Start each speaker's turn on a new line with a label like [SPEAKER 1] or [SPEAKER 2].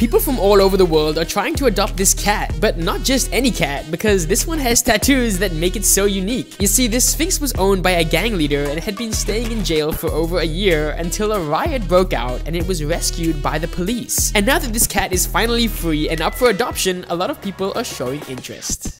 [SPEAKER 1] People from all over the world are trying to adopt this cat, but not just any cat, because this one has tattoos that make it so unique. You see, this Sphinx was owned by a gang leader and had been staying in jail for over a year until a riot broke out and it was rescued by the police. And now that this cat is finally free and up for adoption, a lot of people are showing interest.